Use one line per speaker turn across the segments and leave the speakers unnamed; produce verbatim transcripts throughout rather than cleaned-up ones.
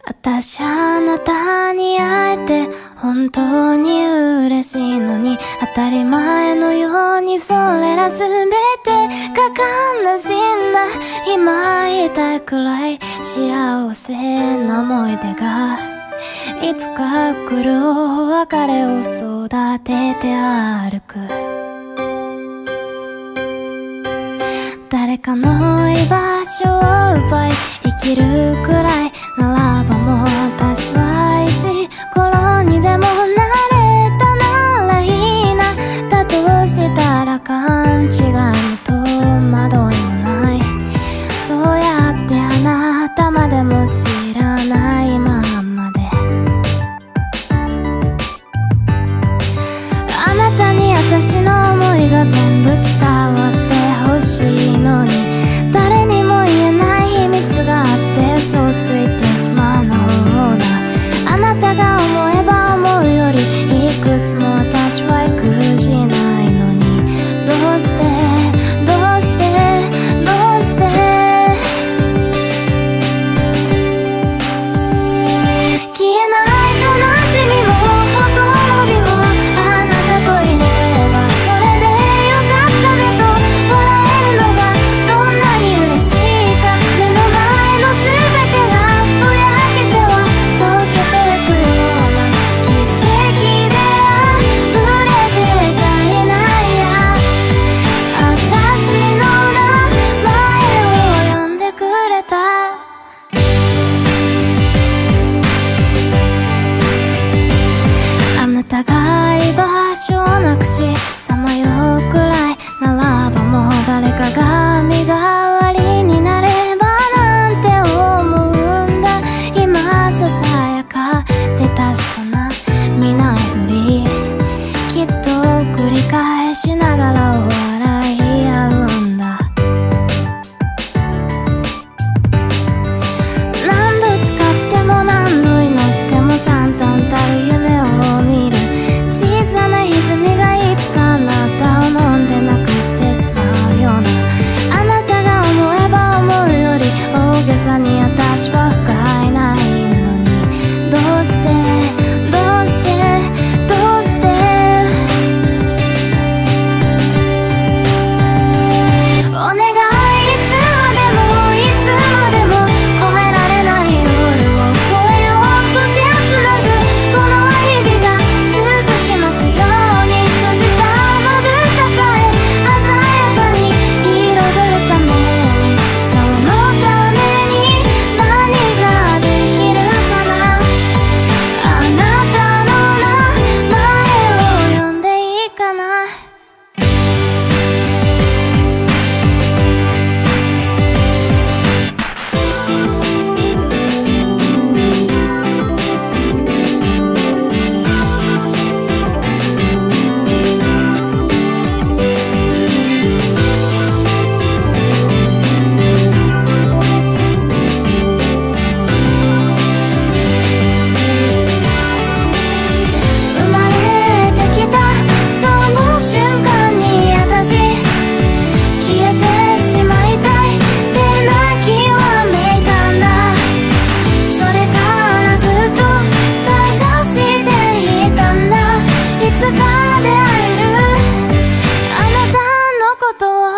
私あなたに会えて本当に嬉しいのに、当たり前のようにそれら全てが悲しんだ。今言いたいくらい幸せな思い出がいつか来るお別れを育てて歩く。誰かの居場所を奪い生きるくらいならば、もう私はいつ頃にでもなれたならいいな。だとしたら勘違いも戸惑いもない。そうやってあなたまでも知らないままで、あなたに私の思いが全部伝わってほしいのに、誰にも言えない秘密があってそうついてしまうのだ。あなたが思えば思うよりいくつも私は育児ないのに、どうしてどうしてどうして消えない悲しみもほころびも、あなたといればそれでよかったねと笑えるのがどんなに嬉しいか。目の前の全てがぼやけては溶けてくような奇跡で溢れてたいないや。私の名前を呼んでくれた。あなたが居場所をなくしさまようくらいならば、もう誰かが身代わりになればなんて思うんだ。今ささやかで確かな見ないふり、きっと繰り返しながら笑い合うんだ。何度使っても何度祈っても惨憺たる夢を見る。小さな歪みがいつかあなたを飲んでなくしてしまうような。あなたが思えば思うより大げさに私は不甲斐ないのに、どうしてどうしてどうしてお願い、いつまでもいつまでも越えられない夜を越えようと手をつなぐ。この日々が続きますように、閉じたまぶたさえ鮮やかに彩るために、そのために何ができるかな。あなたの名前を呼んでいいかな。生まれてきたその瞬間に私消えてしまいたいって泣きわめいたんだ。それからずっと探していたんだ。いつか出会えるあなたのことを。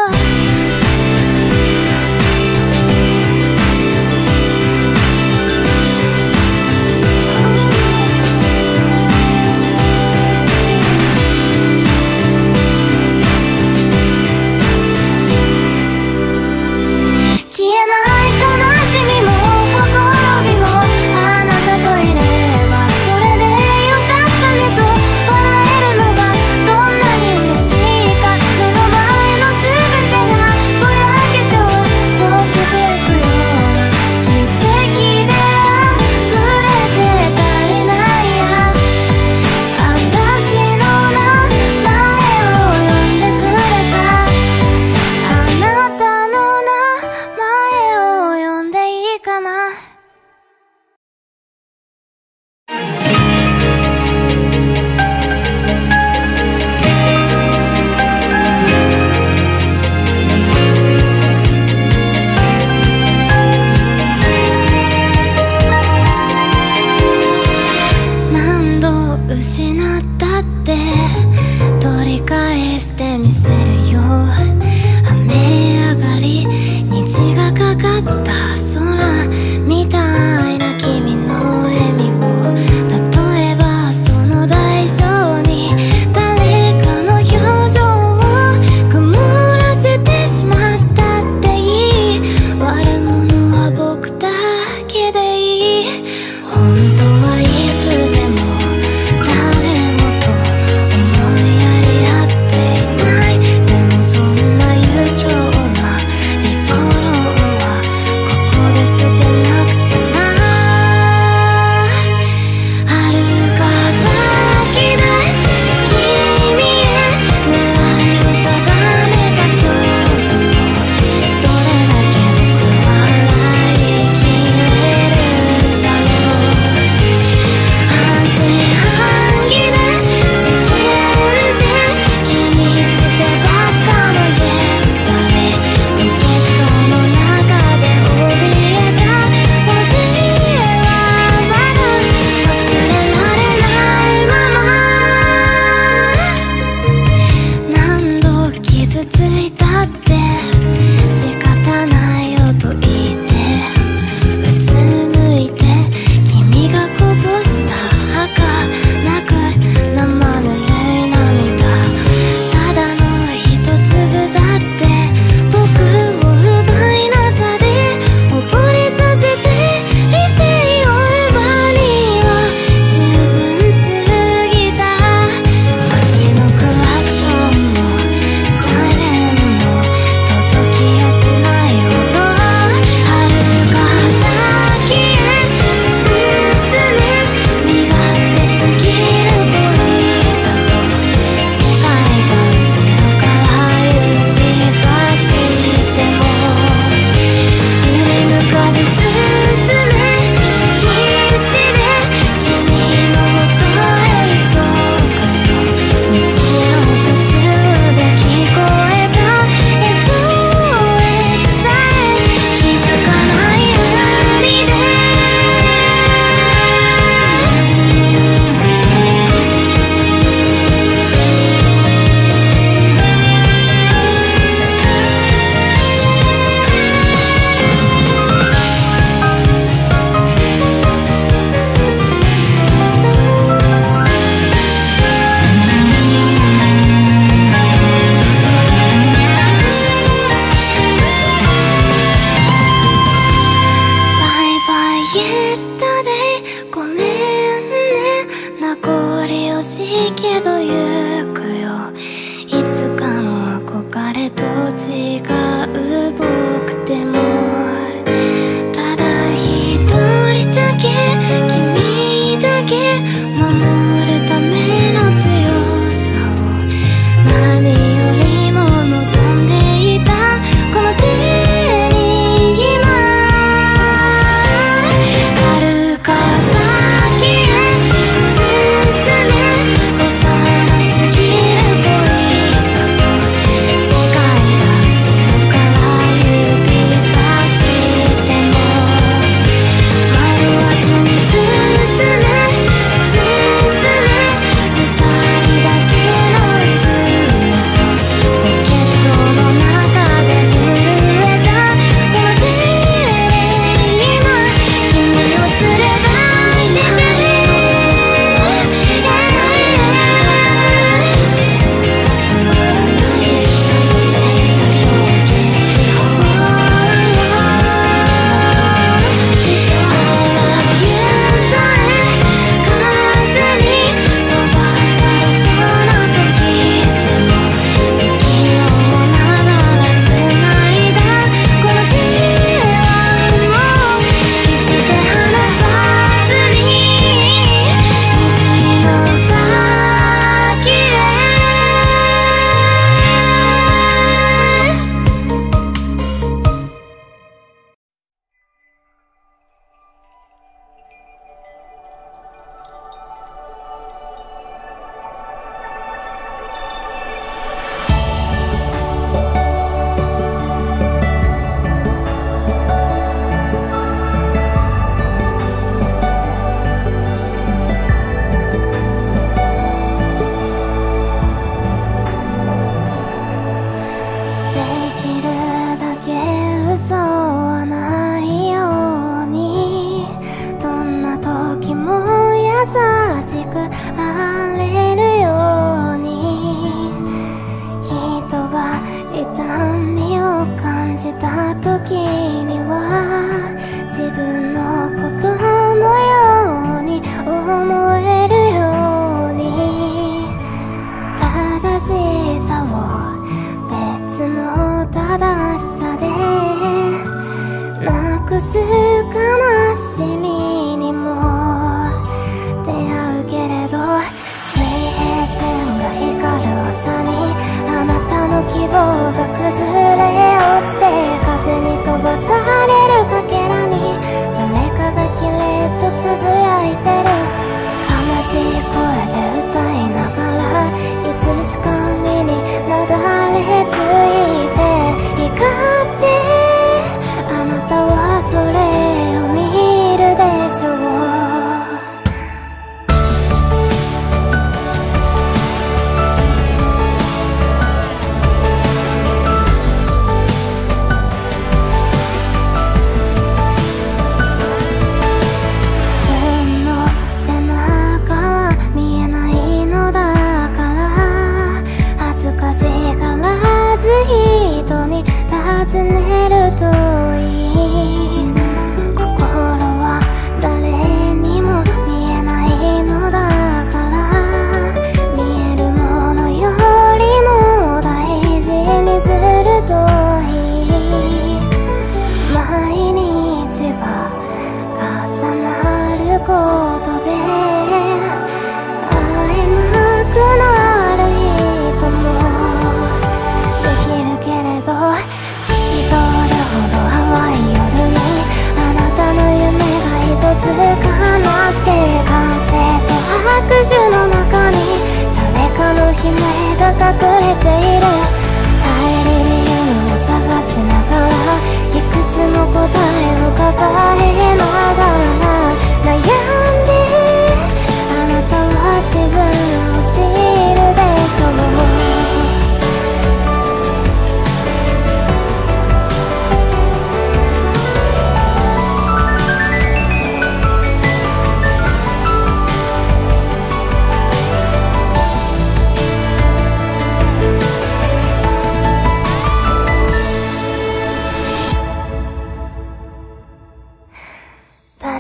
消えない悲しみもほころびも、あなたといればそれでよかったねと笑えるのがどんなに嬉しいか。目の前の全てがぼやけては溶けてくような奇跡で溢れて足りないや。私の名前を呼んでくれた。あなたの名前を呼んでいいかな。 り惜しいけど行くよ。いつかの憧れと違う僕でも、ただ一人だけ君だけ守るための強さを何よりも望んでいたこの手に今遥か先へ進め幼すぎ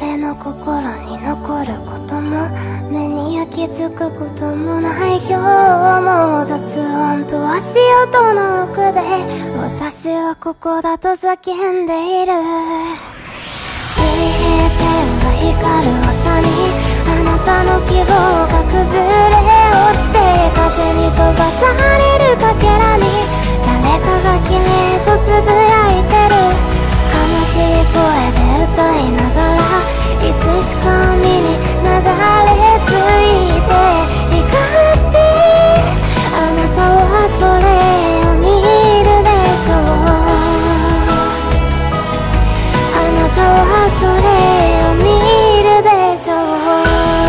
俺の心に残ることも目に焼き付くこともない今日も雑音と足音の奥で私はここだと叫んでいる水平線が光る朝にあなたの希望が崩れ落ちて風に飛ばされるかけらに誰かが綺麗とつぶやいてる悲しい声で歌いながらいつしか海に流れ着いて光ってあなたはそれを見るでしょうあなたはそれを見るでしょう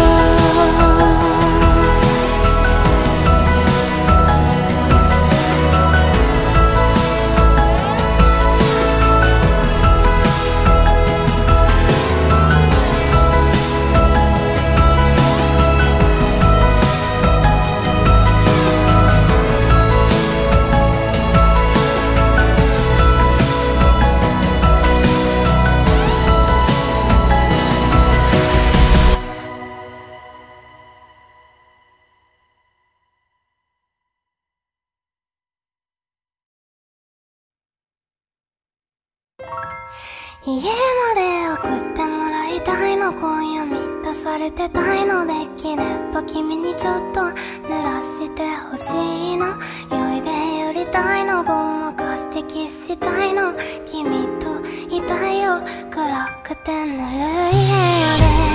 家まで送ってもらいたいの今夜満たされてたいのできれば君にちょっと濡らしてほしいの酔いで寄りたいのごまかしてキスしたいの君といたいよ暗くてぬるい部屋で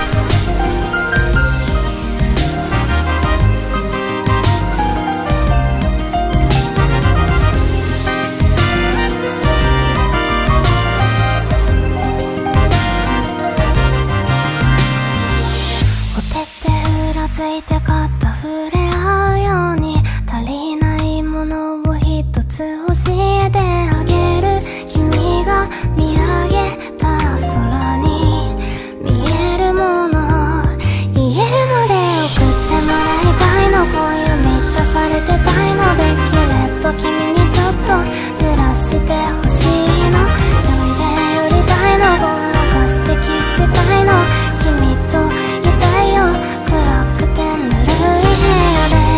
ついて肩触れ合うように足りないものを一つ教えてあげる君が見上げた空に見えるもの家まで送ってもらいたいの今夜満たされてたいのできれば君にちょっと濡らしてほしいの酔いで寄りたいのごまかしてキスしたいの君といたいよ暗くてぬるい部屋で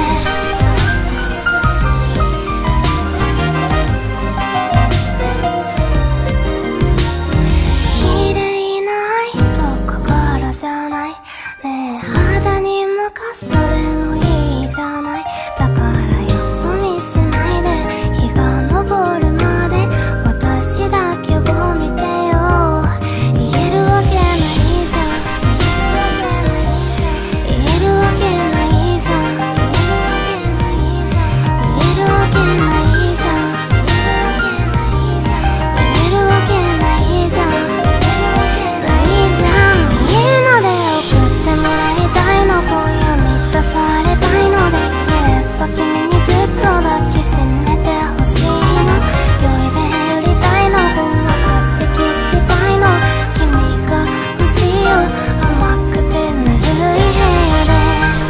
綺麗な愛と心じゃないねえ肌に向かそれもいいじゃないだからよそ見しないで日が昇るまで私だけを見てよ言えるわけないじゃん言えるわけないじゃん言えるわけないじゃん言えるわけないじゃんないじゃん家まで送ってもらいたいの今夜満たされたいのできれば君にずっと抱きしめてほしいの酔いで寄りたいのごまかしてキスしたいの君が欲しいよ甘くてぬるい部屋で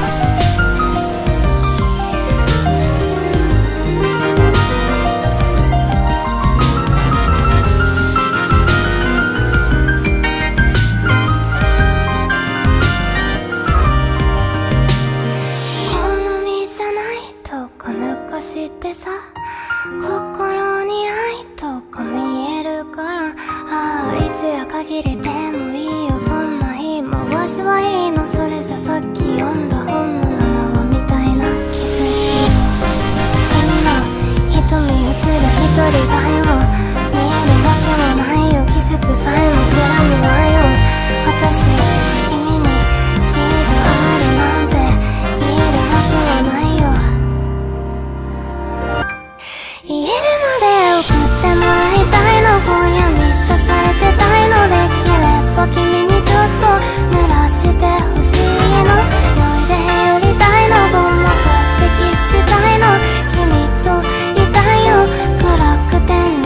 好みじゃないとこ抜かしてさ心に愛とか見えるからああいつや限りでもいいよそんな言い回しはいいのそれじゃさっき読んだ本のななわみたいなキスしよう君の瞳映る一人がよ見えるわけもないよ季節さえもくらむわよ私君に気があるなんて言えるわけはないよ家まで送ってもらいたいの今夜満たされてたいのできれば君にちょっと濡らしてほしいの酔いで寄りたいのごまかしてキスしたいの君といたいよ暗くて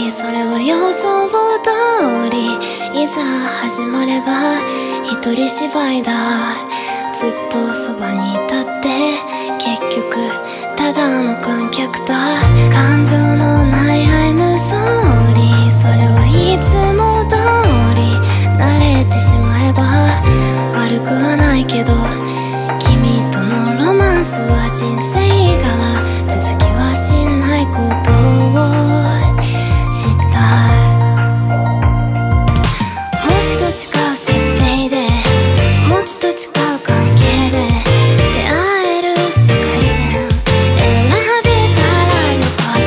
りそれは予想通り、いざ始まれば一人芝居だ。ずっとそばにいたって結局ただの観客だ。感情のない I'm sorry、 それはいつも通り慣れてしまえば悪くはないけど、君とのロマンスは人生から続きはしないことを知った。もっと近い設定でもっと近い関係で出会える世界線選べたらよかった。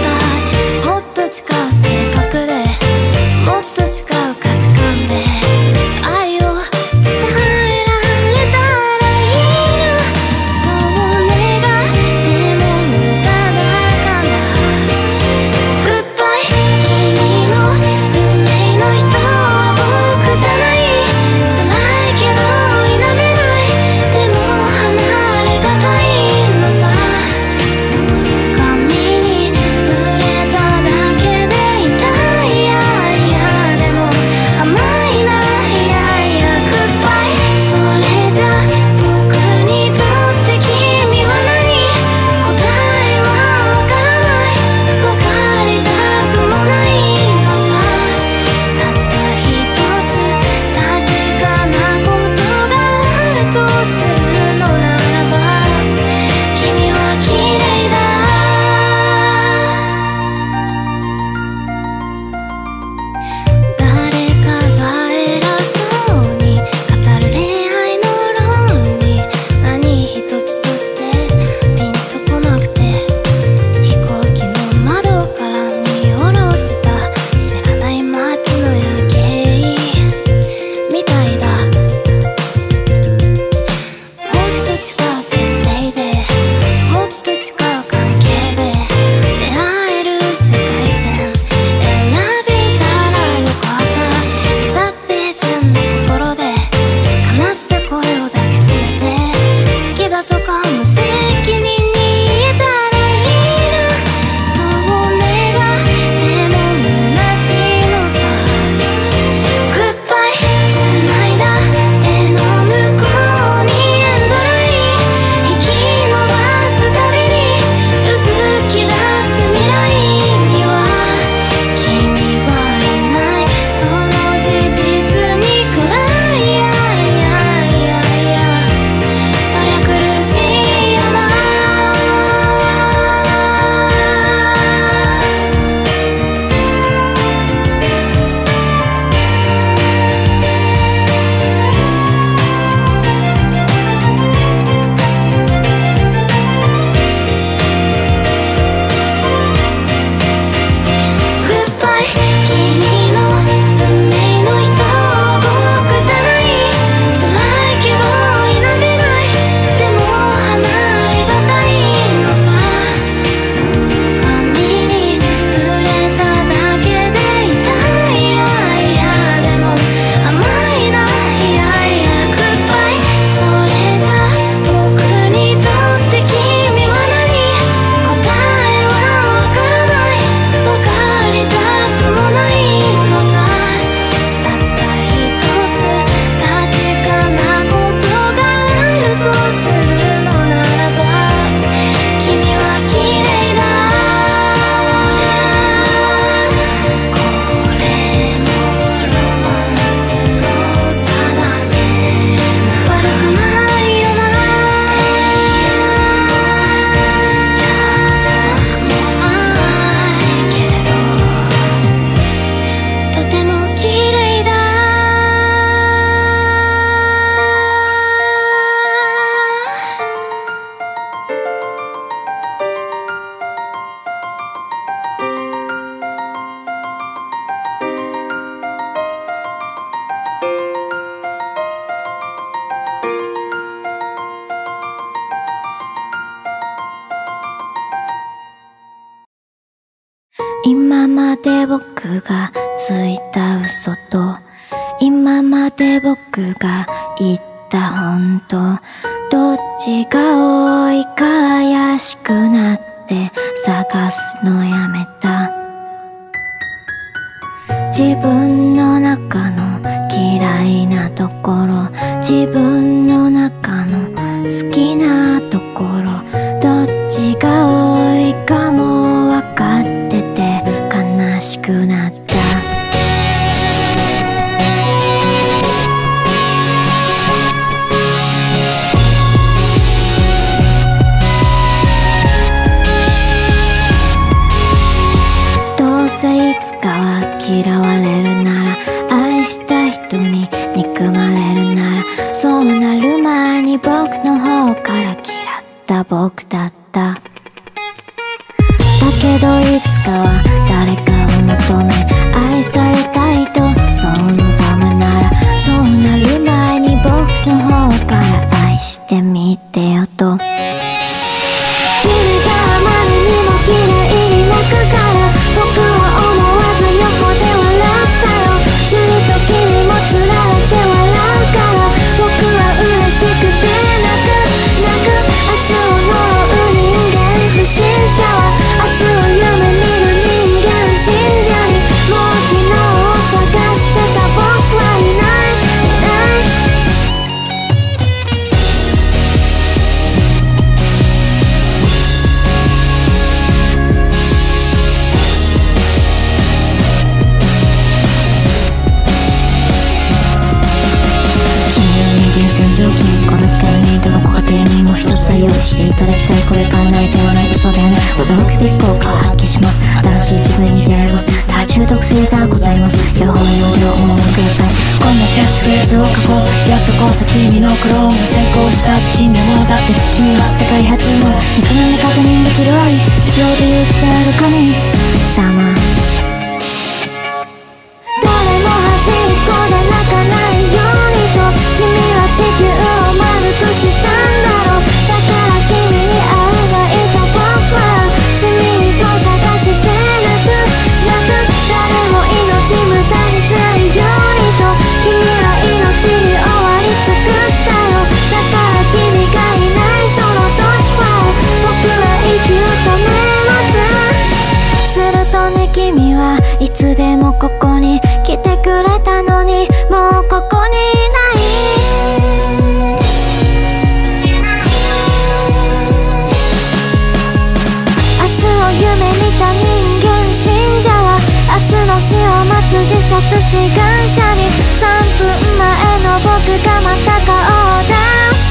もっと近い性格でもっと近い価値観で愛を伝えられたらいいな。そう願っても無駄だから。グッバイ、君の運命の人は僕じゃない。辛いけど否めない。でも離れがたいのさ。その髪に触れただけで痛い。いやいやでも甘いな。いやいやグッバイ。それじゃ僕にとって君は何。答えはわからない。わかりたくもないのさ。たった一つ確かなことがあるとするのならば、君は綺麗だ。誰かが偉そうに語る恋愛の論理、何一つとしてピンとこなくて、飛行機の窓から見下ろした知らない街の夜景みたいだ。もっと近い設定でもっと近い関係で出会える世界線選べたらよかった。だって純な心で叶った声を抱きしめて、好きだとか無責任に言えたらいいな。そう願っても虚しいのさ。グッバイ、繋いだ手の向こうにエンドライン、引き伸ばすたびにうずき出す未来には君はいない。その事実に暗い。いやいやいやいやそりゃ苦しいよな。グッバイ、君の運命の人は僕じゃない。辛いけど否めない。でも離れがたいのさ。その髪に触れただけで痛い。いやいやでも甘いな。いやいやグッバイ。それじゃ僕にとって君は何。答えはわからない。わかりたくもないのさ。たった一つ確かなことがあるとするのならば、君は綺麗だ。これもロマンスの定め。悪くないよな。約束もないけれどとても綺麗だ。今まで僕がついた嘘と今まで僕が言った本当、どっちが多いか怪しくなって探すのやめた。 自分の中の嫌いなところ、自分の中の好きなところ、どっちが多いかも分かってて悲しくなった。どうせいつかは嫌われるなら、愛した人に憎まれるなら、そうなる前に僕の方から嫌った僕だった。だけどいつかは誰かを求め、愛されたいとそう望むなら、そうなる前に僕の方から愛してみてよと。君があまりにも綺麗に泣くから、僕は思わず横で笑ったよ。すると君もつられて笑うから、僕は嬉しくて泣く泣く。明日を呪う人間不審者は、明日を夢見る人間信者に、もう昨日を探してた僕はいないいない。君は人間戦場、君この機会にどのご家庭にも一つは用意していただきたい。これから泣いてはない嘘だよね。驚くべき効果を発揮します。新しい自分に出会います。ただ中毒性がございます。両方用量をお守りください。こんなキャッチフレーズを書こう。やっとこそ君のクローンが成功したと君はだって、君は世界初の肉眼で確認できる愛、一応で言ってある神様。誰も端っこで泣かないようにと、君は地球を丸くしたんだろう。だから君に会うがいた僕は、隅っこ探して泣く泣く。誰も命無駄にしないようにと、君は命に終わり作ったよ。だから君がいないその時は、僕は息を止めます。するとね、君はいつでもここに来てくれたのに、もうここにいない。明日を夢見た人間信者は、明日の死を待つ自殺志願者に、さんぷんまえの僕がまた顔を出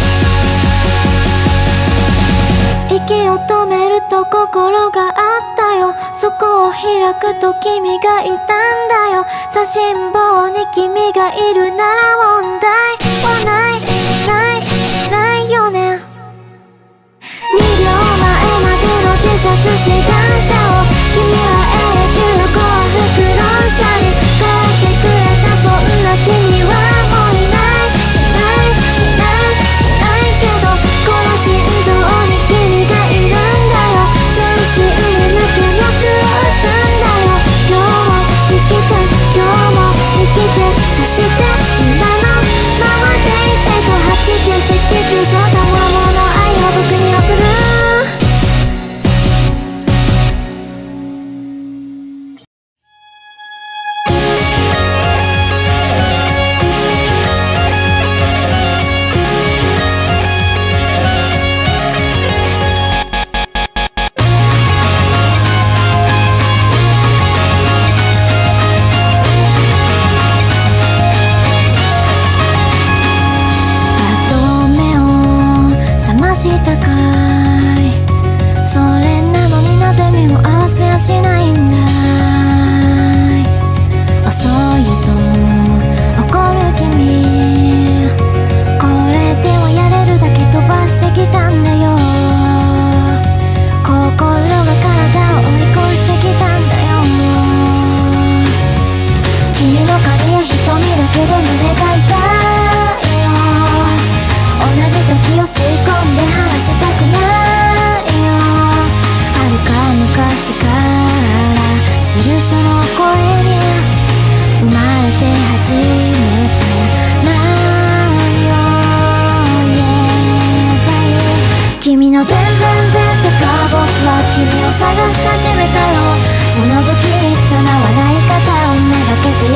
す。息を止めると心があったよ。そこを開くと君がいたんだよ。差しん坊に君がいるなら問題はないないないよね。にびょうまえまでの自殺志願者を、君は永久幸福論者に変えてくれた。そんな君はもういないいないいないいないけど、この心臓に君がいるんだよ。全身に抜け力を打つんだよ。今日も生きて今日も生きて、そして今のままでいてと吐き気赤球そのままの愛を僕に送る。したかい。それなのになぜ目も合わせやしないんだい。遅いと怒る君、これではやれるだけ飛ばしてきたんだよ。心が体を追い越してきたんだよ。君の髪や瞳だけで胸が痛いよ。同じ時を吸い込んで離したくないよ。遥か昔から知るその声に生まれて初めて何を言えばいい。君の全然全世界、僕は君を探し始めたよ。その不器一丁な笑い方をめがけて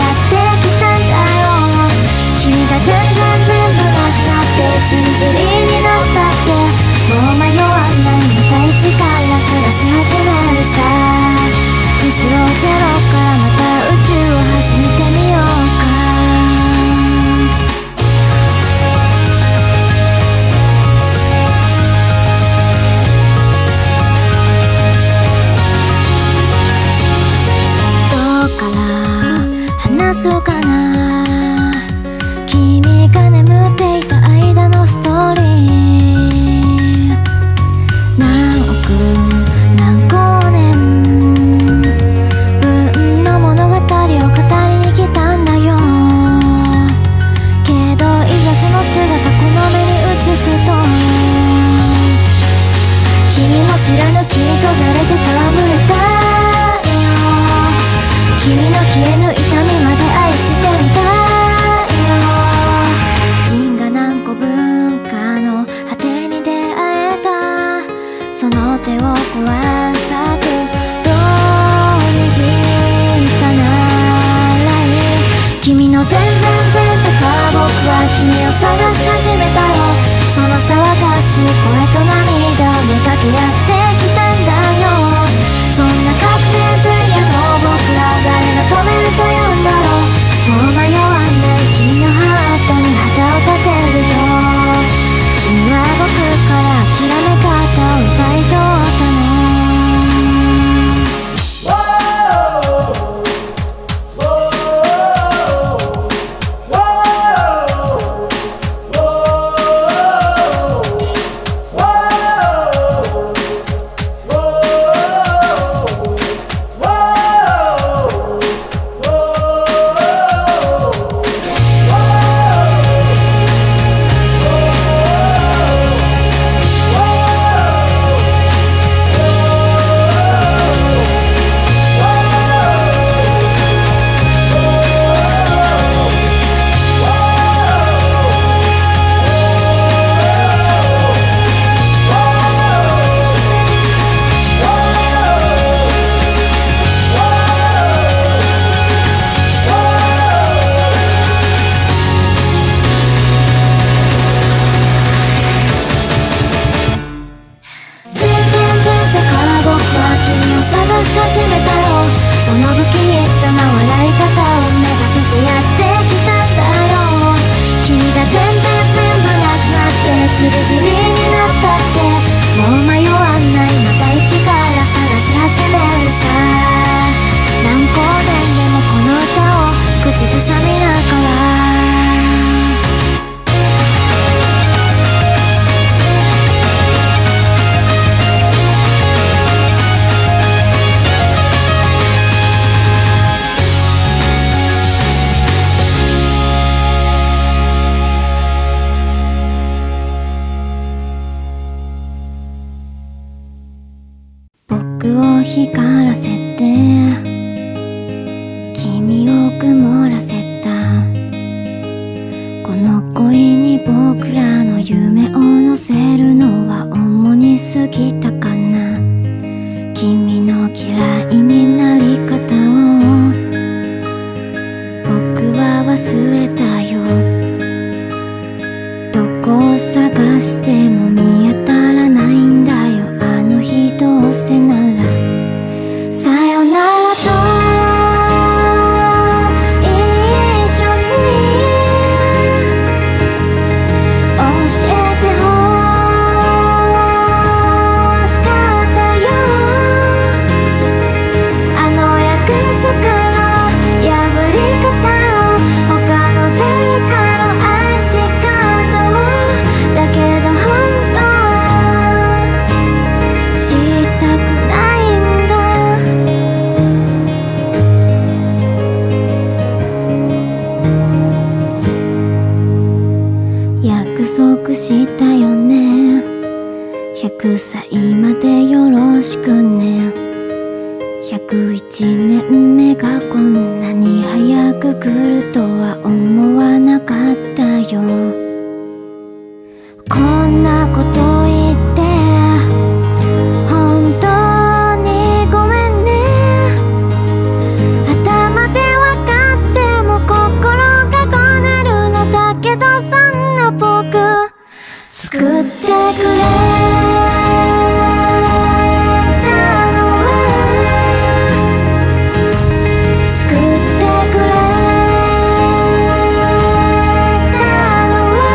壊さずどう握ったならいい。君の全然前世から僕は君を探し始めたよ。その騒がしい声と涙をめかけ合ってきたんだよ。そんな確定前夜の僕らを誰が止めるというんだろう。もう迷わない君のハートに旗を立てるよ。君は僕から諦め方を奪い取ったの。光らせて君を曇らせた。この恋に僕らの夢を乗せるのは主に過ぎたかな。君の嫌いになり方を僕は忘れたよ。どこを探しても見当たらないんだよ。あの日どうせならさよならと一緒に教えてほしかったよ。あの約束の破り方を他の誰かの愛し方を。だけど本当は知りたくないんだ。約束したよね。ひゃくさいまでよろしくね。ひゃくいちねんめがこんなに早く来るとは思わなかったよ。こんなこと言って本当にごめんね。頭でわかっても心がこねるのだけど、そんな僕作ってくれたのは救ってくれたのは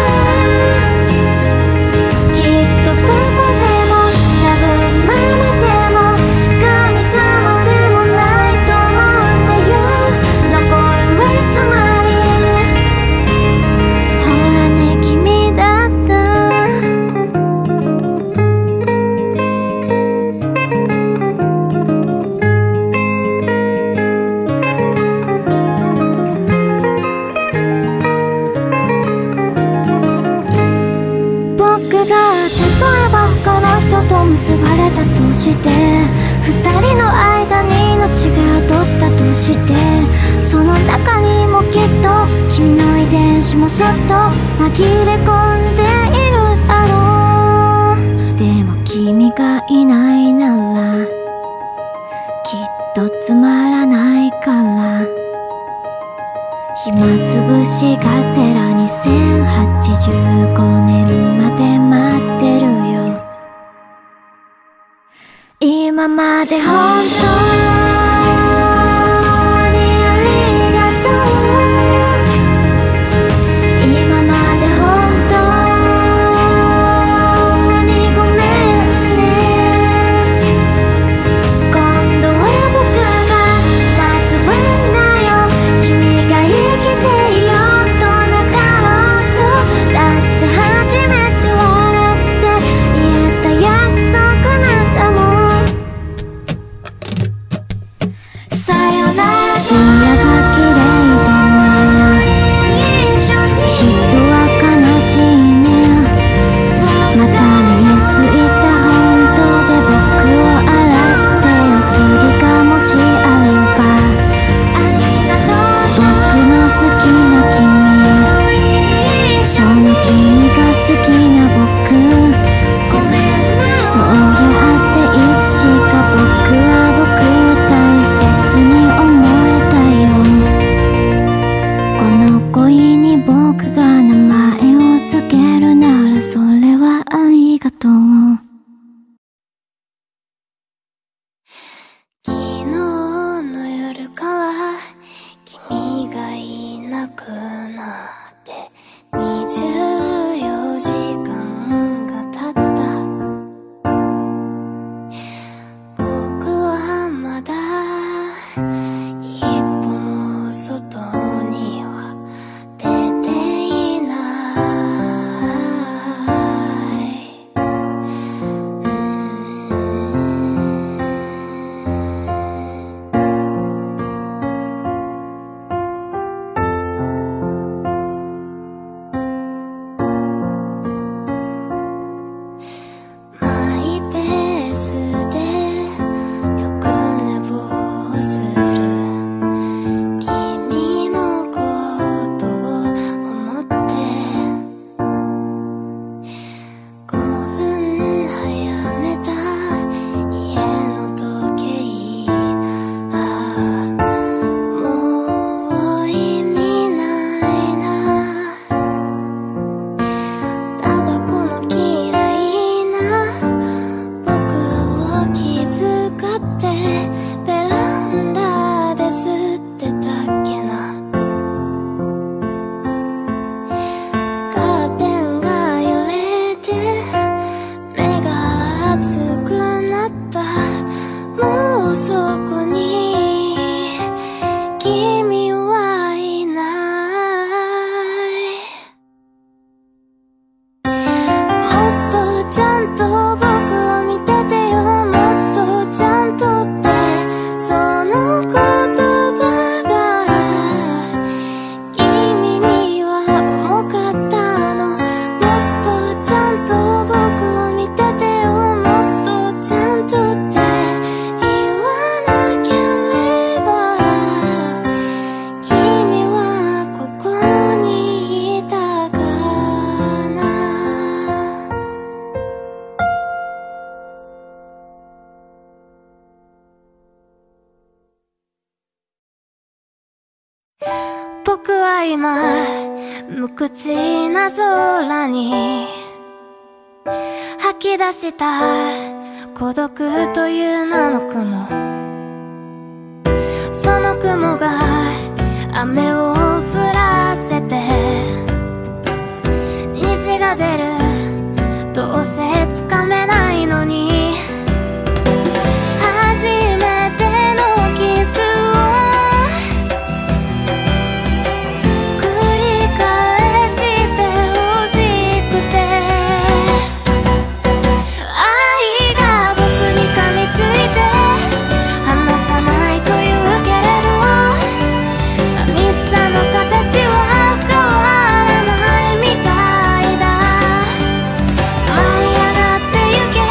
きっとパパでも多分ママでも神様でもないと思うんだよ。残るはいつまりほらね君だった。僕が例えば他の人と結ばれたとして、二人の間に命が宿ったとして、その中にもきっと君の遺伝子もそっと紛れ込んでいるだろう。でも君がいないなら暇つぶしがてらにせんはちじゅうごねんまで待ってるよ。今まで本当僕は今無口な空に吐き出した孤独という名の雲、その雲が雨を降らせて虹が出る、どうせつかめないのに初めてのキスを繰り返してほしくて、愛が僕に噛みついて離さないというけれど、寂しさの形は変わらないみたいだ。舞い上がってゆけ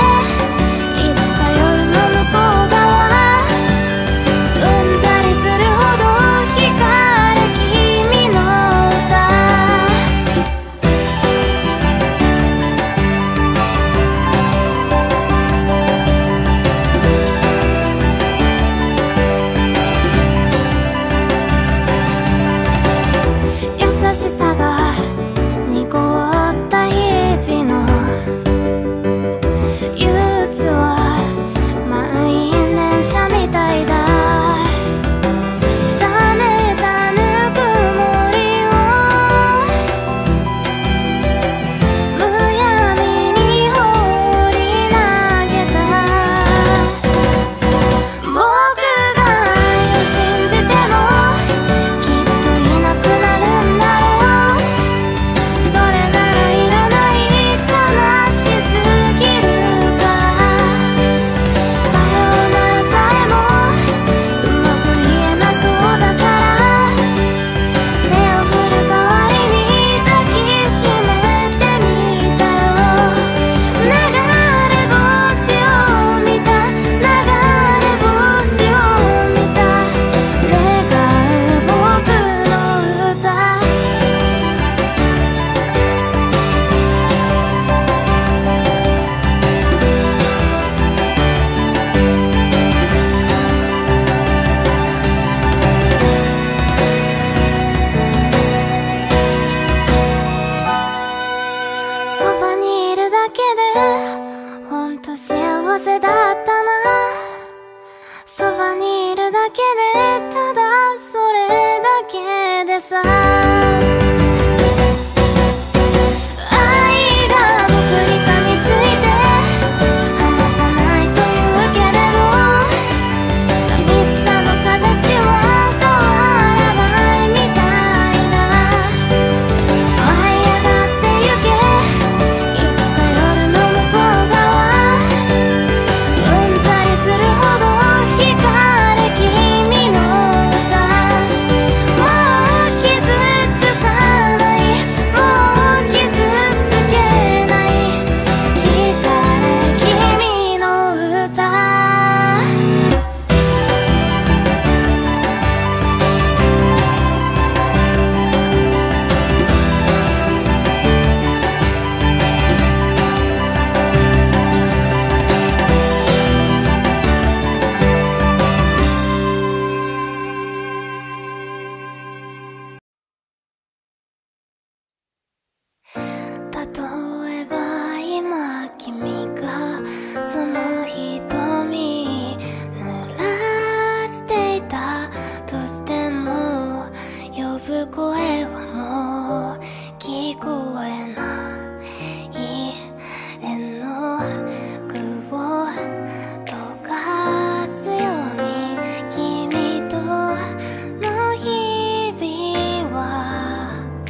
君がその瞳濡らしていたとしても呼ぶ声はもう聞こえない絵の具を溶かすように君との日々は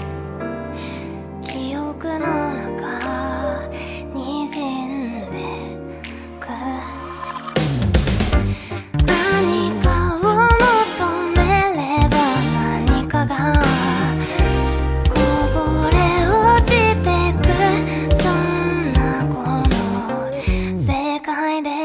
記憶の中にじんでく何かを求めれば何かがこぼれ落ちてくそんなこの世界で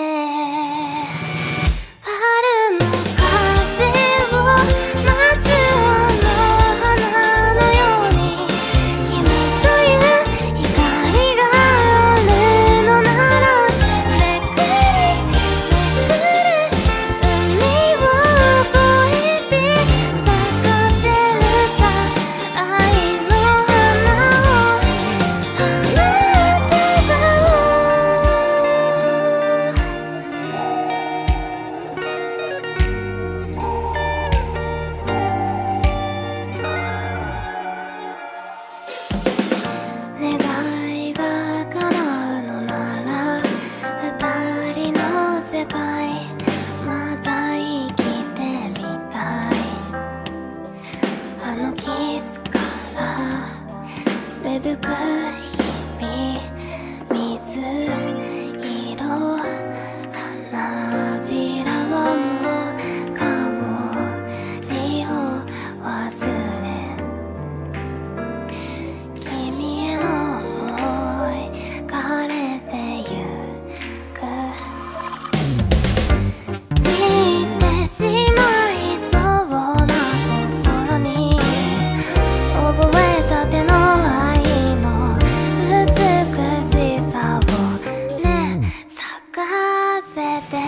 春の風を待つあの花のように君という光があるのならめくりめくる海を越えて咲かせるさ愛の花を花束願いが叶うのなら二人の世界また生きてみたいあのキスから芽吹く日々水色花びらはもう香りを忘れ君への想い枯れてゆく散ってしまいそうな心に覚えたての愛の美しさをね咲かせて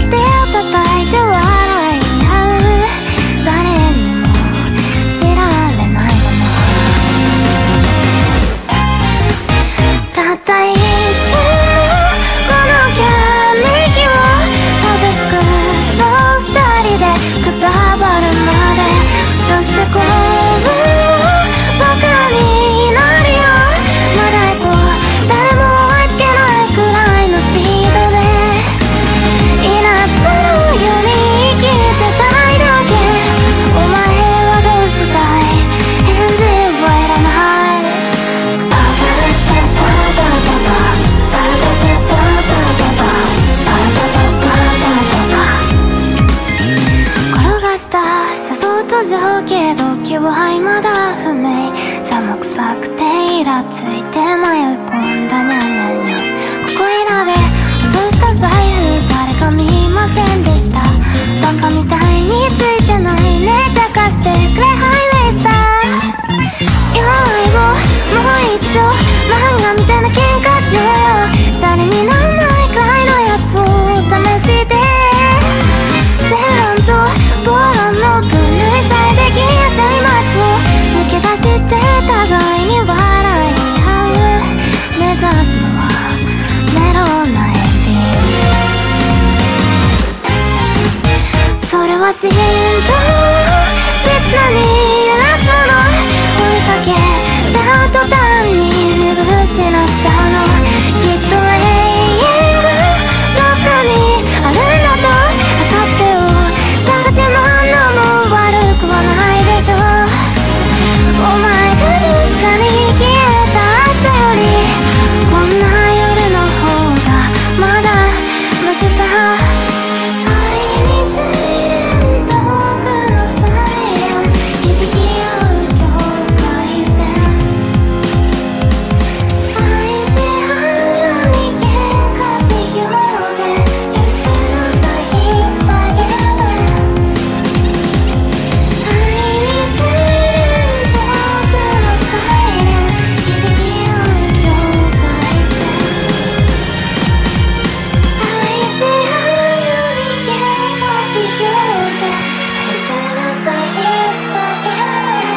知ら途上けど気は未だ不明。邪魔くさくてイラついて迷い込んだニャンニャンニャン。ここいらで落とした財布誰か見ませんでした。バカみたいについてないね茶化してくれハイウェイスター。弱い棒もう一丁漫画みたいな喧嘩しようよ。シャレになんないくらいのやつを試して。セロンとボロンの分類されできやすい街を抜け出して互いに笑い合う。目指すのはメロンなエンディング。それは心臓を切なに揺らすもの。追いかけた途端に見失っちゃうの。きっと永遠がどっかにあるんだと。明後日を探し回るのも悪くはないでしょう。お前がどっかに消えた朝よりこんな夜の方がまだマシさ。サイレント遠くのサイレン響き合う境界線。愛し合うに喧嘩しようぜ。許せなさ引っ提げて。愛にサイレント遠くのサイレン響き合う境界線。愛し合うに喧嘩しようぜ。許せなさ引っ提げ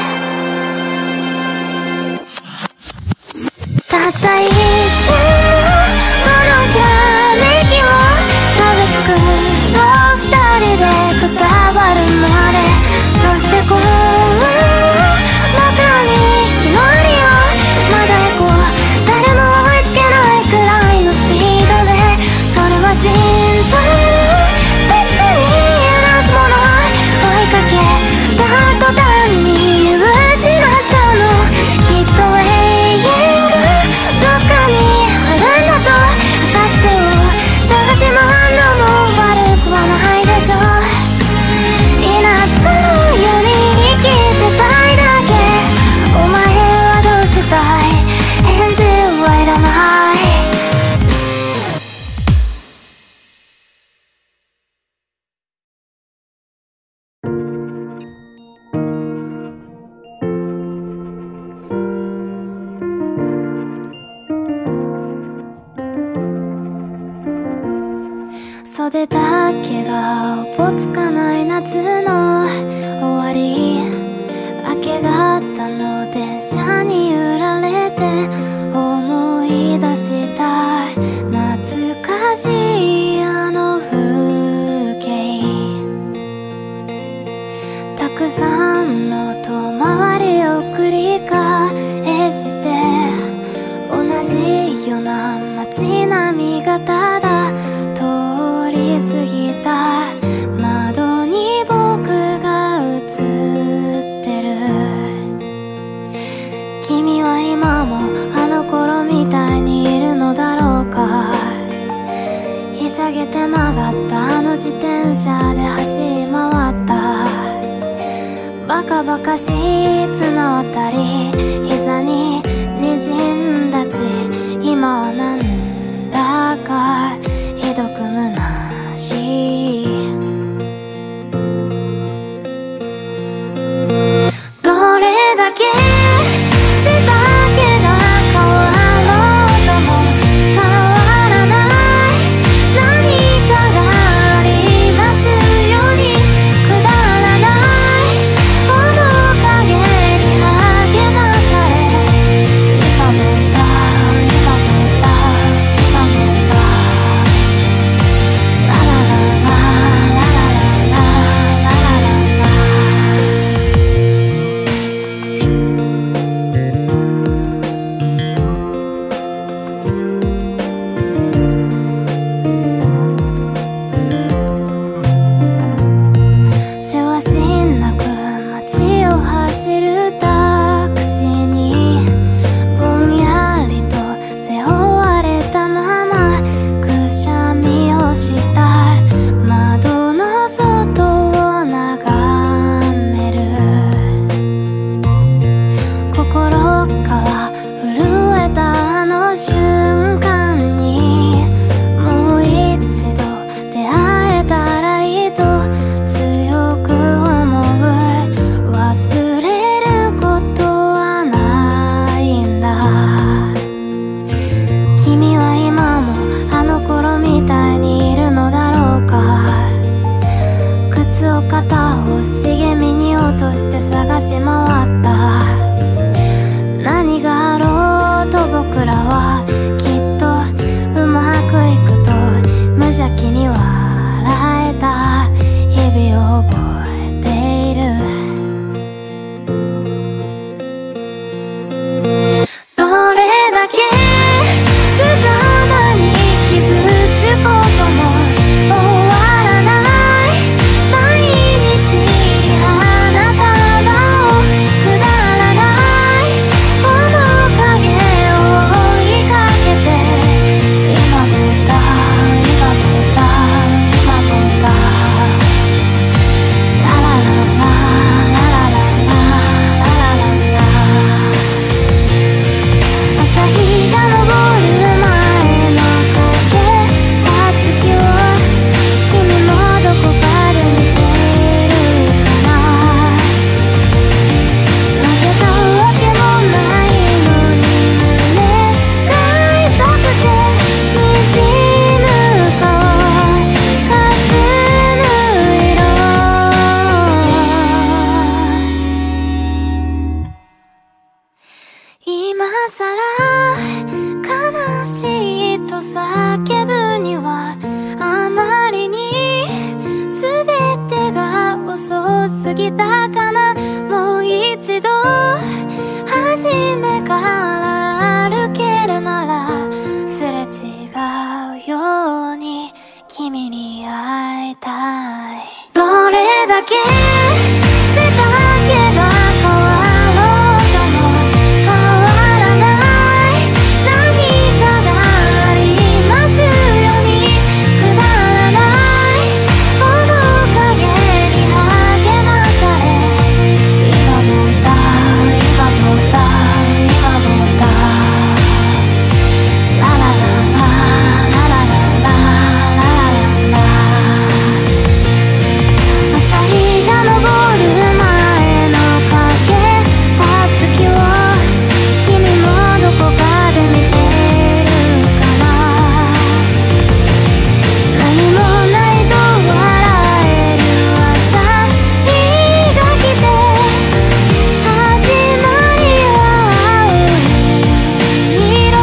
て。たった一瞬のこのきらめきを食べ尽くそう二人でくたばるまで。そして幸運を僕らに日のありをまだエコー誰も追いつけないくらいのスピードで。それは心臓を切に揺らすもの。追いかけた途端に見失っちゃうの。きっと永遠がどっかにあるんだと。明後日を探し回るのも悪くはないでしょう。稲妻のように生きてたいだけ。お前はどうしたい返事はいらない。袖だけがおぼつかない夏の終わり。明け方の電車に揺られて思い出した懐かしいあの風景。たくさんの遠回りを繰り返して同じような街並みがただ通り過ぎた。窓に僕が映ってる。君は今もあの頃みたいにいるのだろうか。ひしゃげて曲がったあの自転車で走り回った。バカバカしい綱渡り膝に滲んだ血。今はなんだかひどく虚しい。どれだけ背丈が変わろうとも変わらない何かがありますように。くだらない面影に励まされ今も歌う今も歌う今も歌う。 さら悲しいと叫ぶにはあまりに全てが遅すぎたかな。もう一度初めから歩けるならすれ違うように君に会いたい。どれだけ背丈が変わろうとも変わらない何かがありますようにくだらない面影に励まされ今もだ今もだ今もだラララララララララララ朝日が昇る前の影たつきを君もどこかで見てるかな。何もないと笑える朝日が来て始まりは青い色。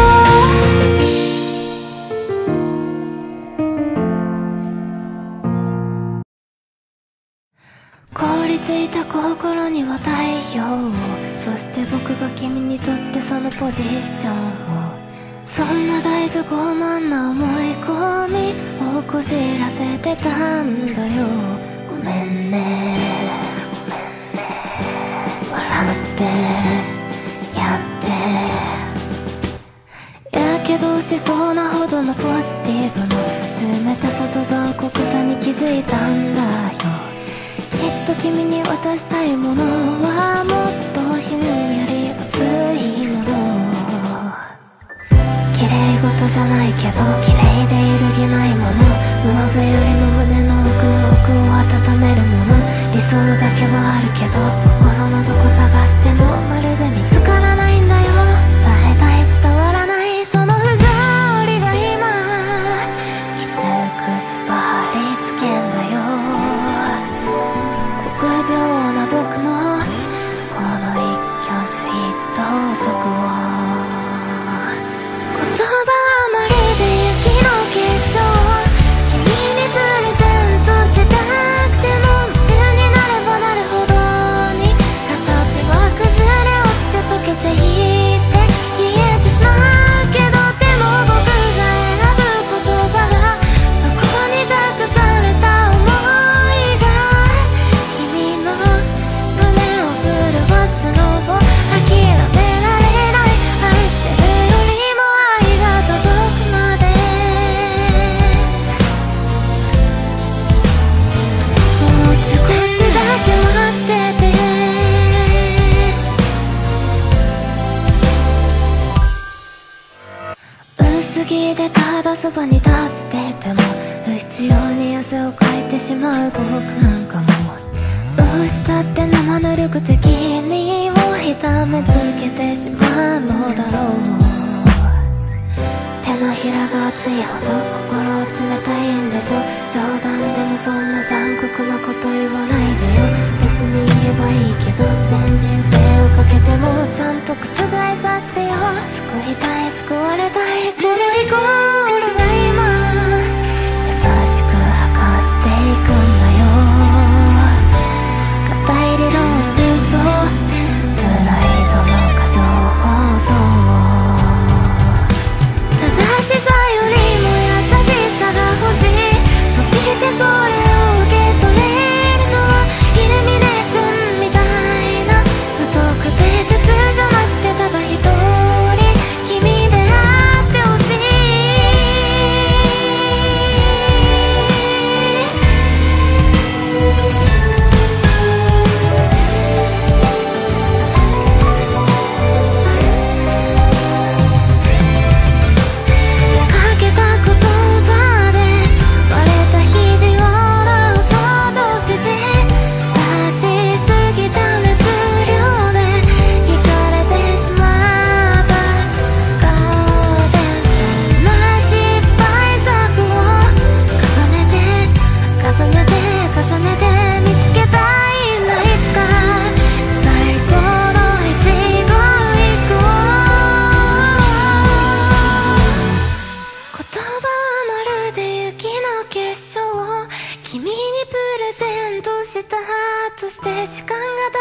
凍りついた心には太陽を、そして僕が君にとってそのポジションを。そんなだいぶ傲慢な思い込みをこじらせてたんだよ。ごめんね笑ってやってやけどしそうなほどのポジティブの冷たさと残酷さに気づいたんだよ。きっと君に渡したいものはもっとひんやり熱いもの。綺麗事じゃないけど綺麗で揺るぎないもの。上辺よりも胸の奥の奥を温めるもの。理想だけはあるけど心のどこ探してもまるで見つからないんだよ。伝えたい伝わらないその不条理が今きつく縛りつけんだよ。臆病な僕のこの一挙手一投足を。言葉はまるで雪の結晶。君にプレゼントしたくても夢中になればなるほどに形は崩れ落ちて溶けていって消えてしまうけど、でも僕が選ぶ言葉がそこに託された想いが君の胸を震わすのを諦められない。愛してるよりも愛が届くまでもう少しだけ待ってて。薄着でただそばに立ってても不必要に汗をかいてしまう僕なんかも、どうしたって生ぬるくて君を痛めつけてしまうのだろう。手のひらが熱いほど心を冷たいんでしょ。冗談でもそんな残酷なこと言わないでよ。別に言えばいいけど全人生をかけてもちゃんと覆させてよ。救いたい救われたいこのイコールが今優しく吐かせていくんだよ。固い理論理想プライドの過剰放送。正しさよりも優しさが欲しい。そしてそれを受け取れるのはイルミネーションみたいな不特定多数じゃなくてただ一人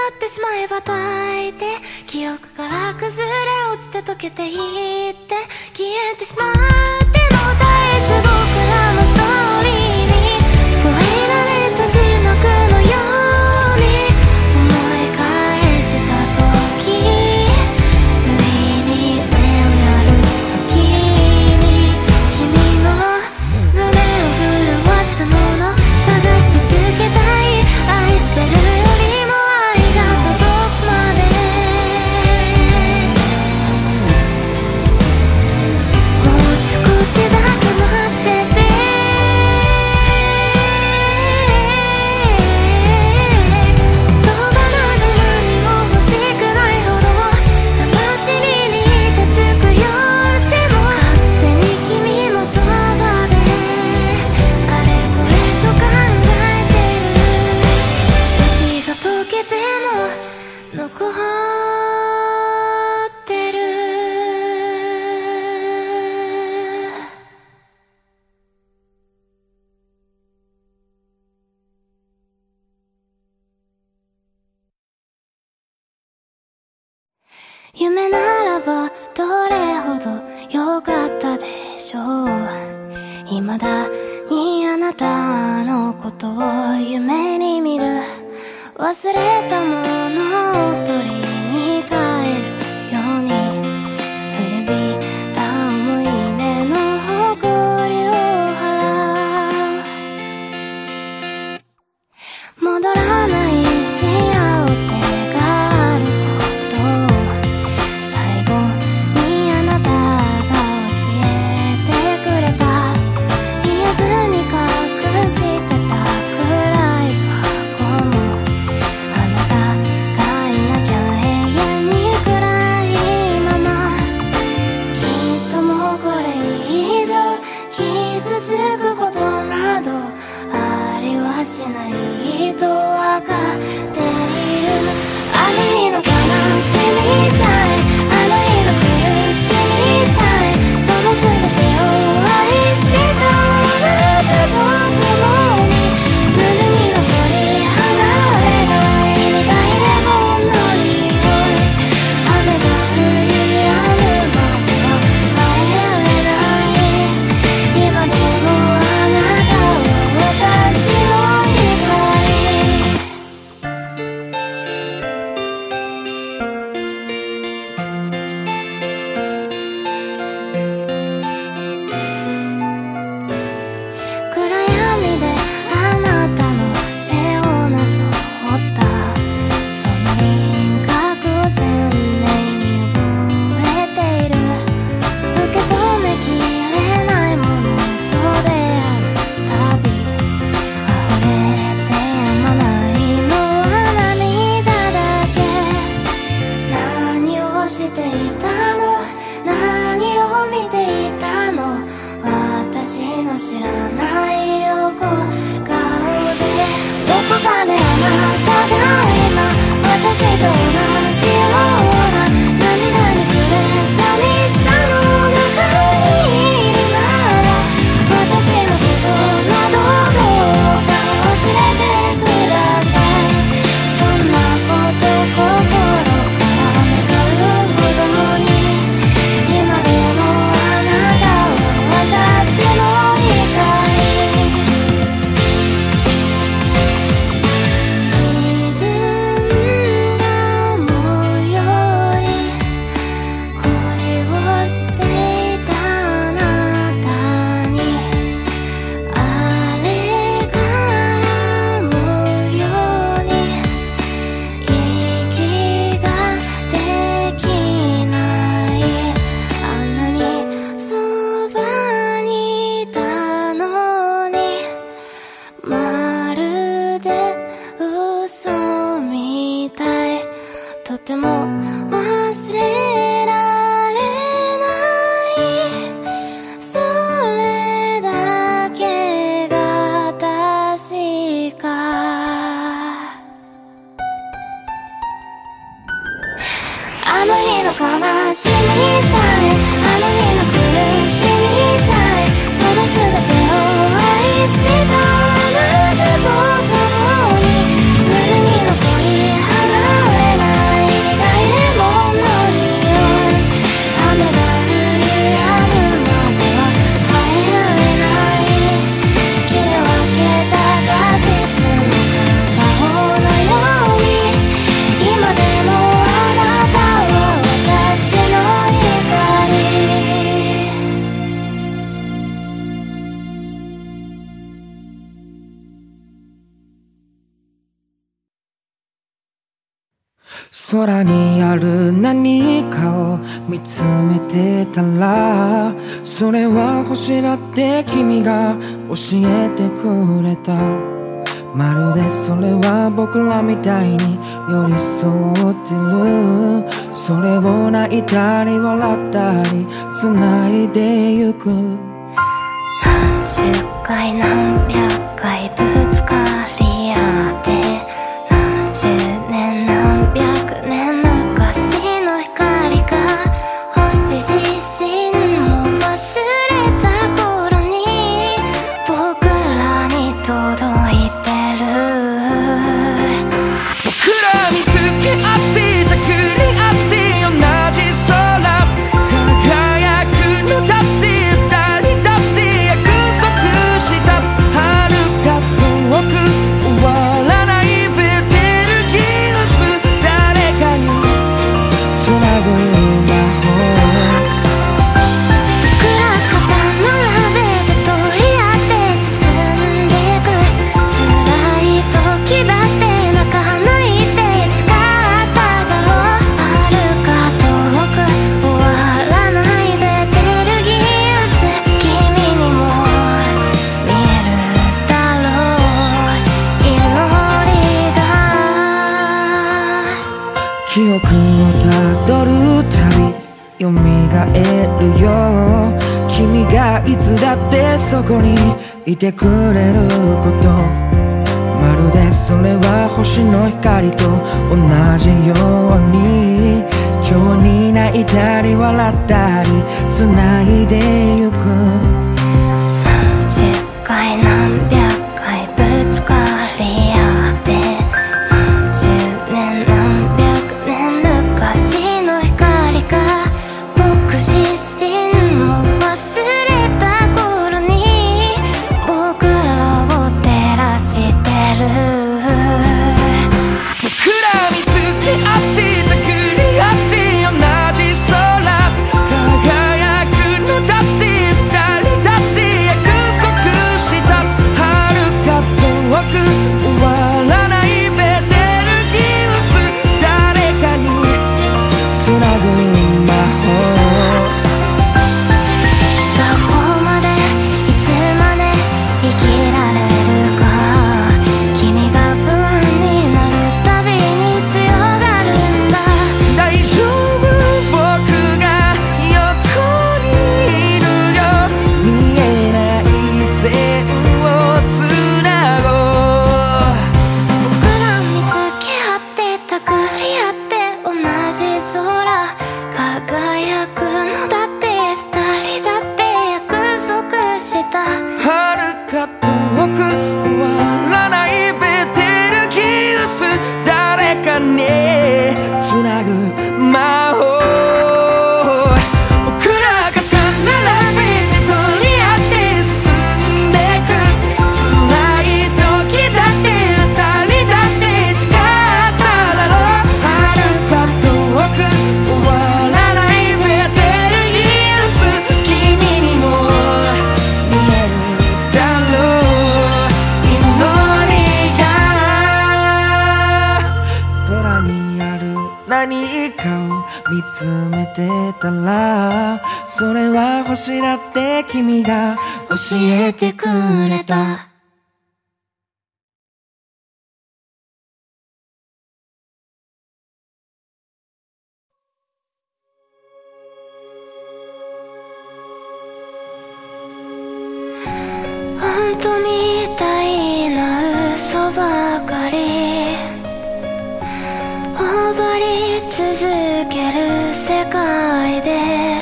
ってしまえば大抵記憶から崩れ落ちて溶けていって消えてしまっても絶えず僕らのストーリーに添えられた字幕のように思い返した時不意に手をやる時に君の胸を震わすもの探し続けたい愛してるよりも愛が届くまでもう少しだけ待ってて言葉など何も欲しくないほど悲しみにいてつく夜でも勝手に君のそばであれこれと考えてる雪が溶けても残ってる夢ならばどれほど良かったでしょう未だにあなたのことを夢に見る忘れたものを取りに帰るように古びた思い出の誇りを払う戻らない幸せがあることを最後にあなたが教えてくれた言えずに隠してた暗い過去もあなたがいなきゃ永遠に暗いままきっともうこれ以上傷つくことなどありはしないとわかっているあの日の悲しみさえあの日の苦しみさえその全てを愛してたあなたと共に胸に残り離れない苦いレモンの匂い雨が降り止むまでは帰れない今でもあなたは私の光暗闇であなたの背をなぞったその輪郭を鮮明に覚えている受け止めきれないものと出会うたび溢れてやまないのは涙だけ何をしていたの何を見ていたの私の知らない横顔でどこかであなたが今私と同じような涙に暮れ寂しさの中にいるなら私のことなどどうか忘れてくださいそんなこと心から願うほどに今でもあなたは私の光自分が思うより恋をしていたあなたにあれから思うように息ができないあんなにそばにいたのにまるで嘘みたいとても忘れられないそれだけが確かあの日の悲しみさえあの日の苦しみさえその全てを愛してたあなたと共に胸に残り離
空にある何かを見つめてたら、それは星だって君が教えてくれた。まるでそれは僕らみたいに寄り添ってる。それを泣いたり笑ったり繋いでゆく。
何十回何百回ぶつかり合って、何十年何百年昔の光が星自身も忘れた頃に僕らに届いてる。
僕ら見つけ合ってたくり合って同じ空輝くのだって、二人だって約束した遥か遠く終わらないベテルギウス、誰かにつなぐ魔法。
僕ら肩並べて取り合って進んでく。辛い時だって泣かないって誓っただろう。遥か遠く終わらないベテルギウス、君にも見えるだろう祈りが。
記憶をたどるたび蘇るよ。君がいつだってそこにいてくれること、まるでそれは星の光と同じように、今日に泣いたり笑ったり繋いでゆく。
何十回何百回ぶつかり合って、何十年何百年昔の光が僕自身も忘れた頃に僕らを照らしてる。
僕ら見つけ合ってたくり合って同じ空輝くのだって、二人だって約束した遥か遠く終わらないベテルギウス、誰かにつなぐ魔法。
どこまでいつまで生きられるか、君が不安になるたびに強がるんだ。
大丈夫、僕が横にいるよ。見えない線をつなごう。
僕ら見つけ合ってたくり合って同じ空輝くのだって、二人だって約束した。
遥か遠く終わらないベテルギウス、誰かにつなぐ魔法。僕らが並べて取り合って進んでく。辛い時だって二人だって誓っただろう。遥か遠く終わらないベテルギウス、君にも見えるだろう祈りが。空にある何かを見つめてたら、それは星だって君が教えてくれた。
本当みたいな嘘ばかり覚り続ける世界で、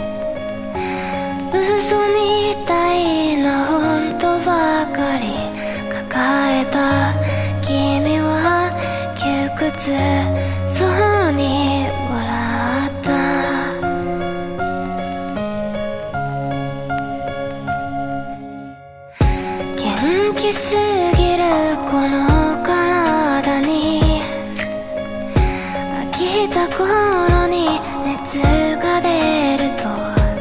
嘘みたいな本当ばかり抱えた君は窮屈そうに笑った。元気すぎるこの体に、飽きた頃に熱が出ると、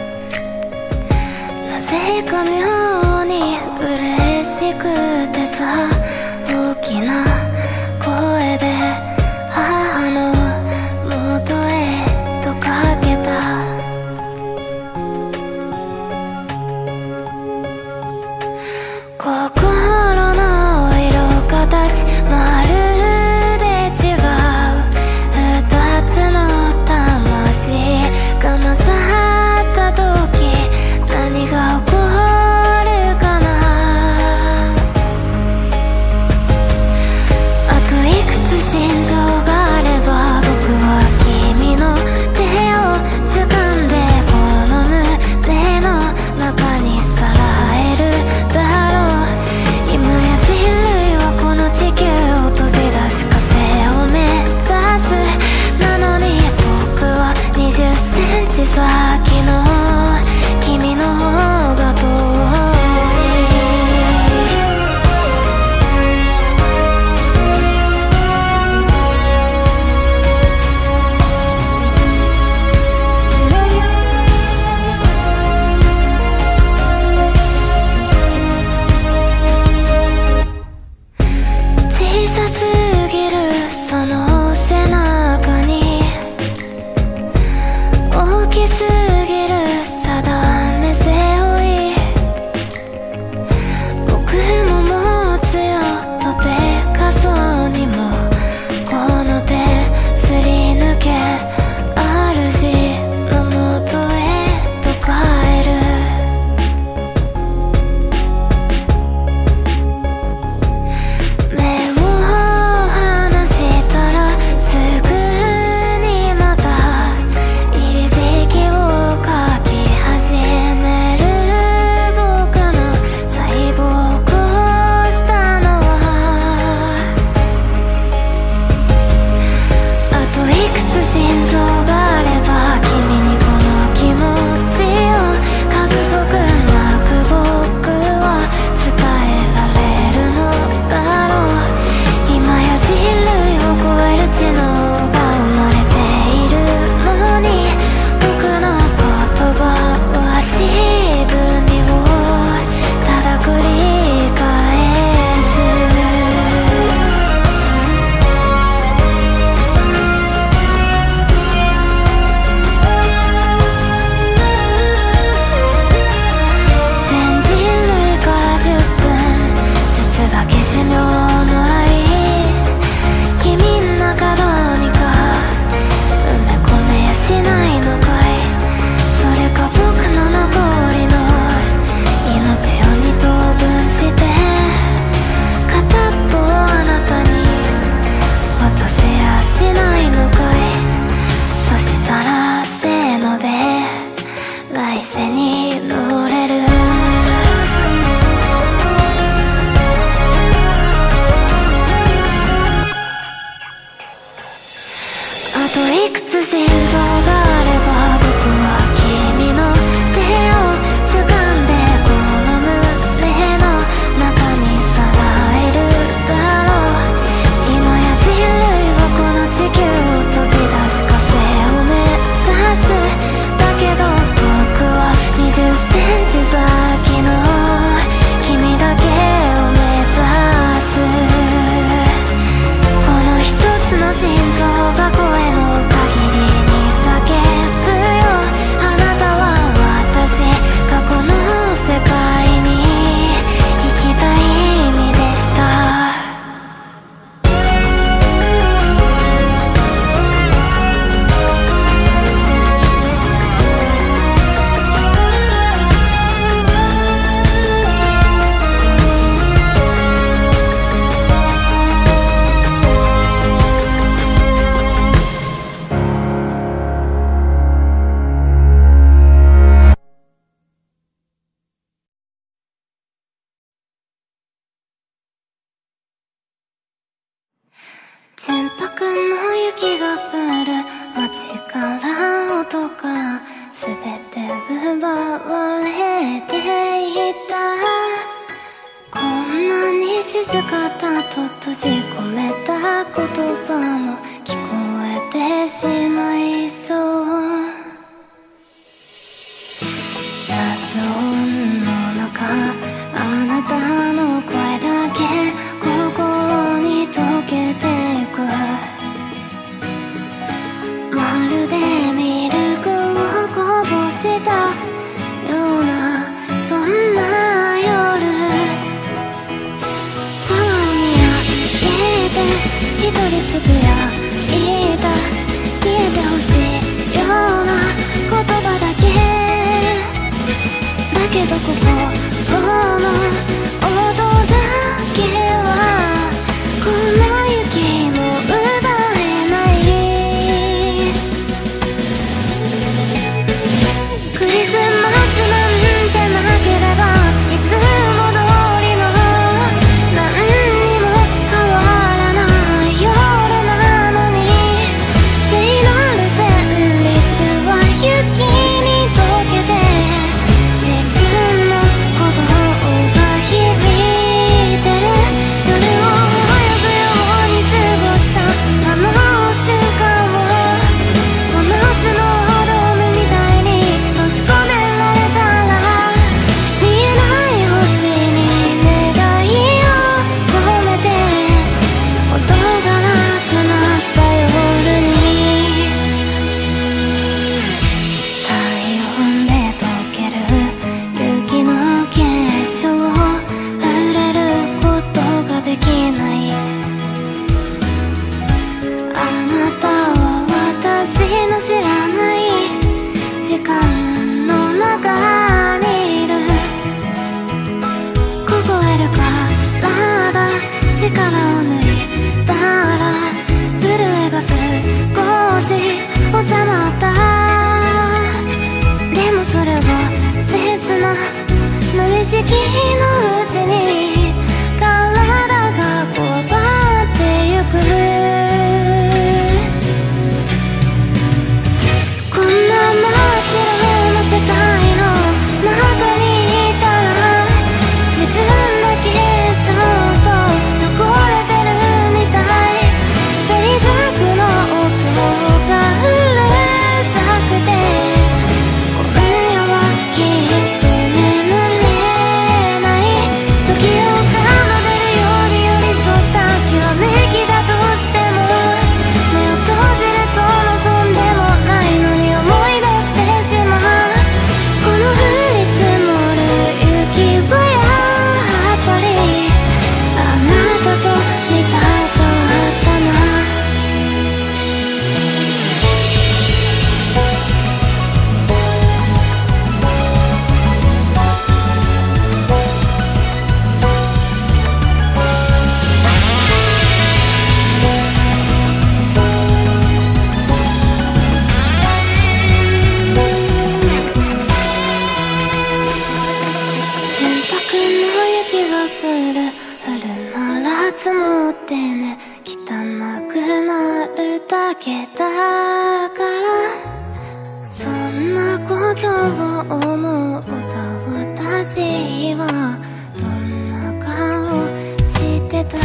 なぜか妙に嬉しくてさ、大きな声で母の純白の雪が降る街から音が全て奪われていた。こんなに静かだと閉じ込めた言葉も聞こえてしまいそう。雑音の中あなたの声だけ心に溶けてゆく。まるでミルクをこぼしたようなそんな夜。騒ぎやいて一人つぶやいた消えてからそんなことを思うと私はどんな顔してた。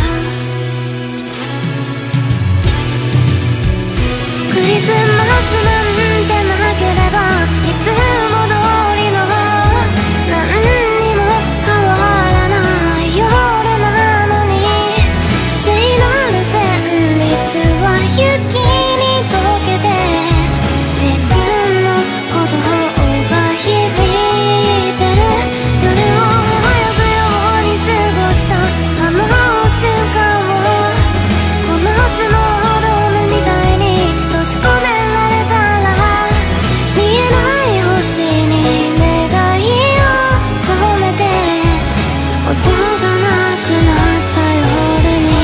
クリスマスなんてなければいつも通りの何にも変わらない夜なのに、聖なる旋律は雪に溶けて自分の鼓動が響いてる。夜を早くように過ごしたあの瞬間をこのスノードームみたいに閉じ込められたら、見えない星に願いを込めて音がなくなった夜に。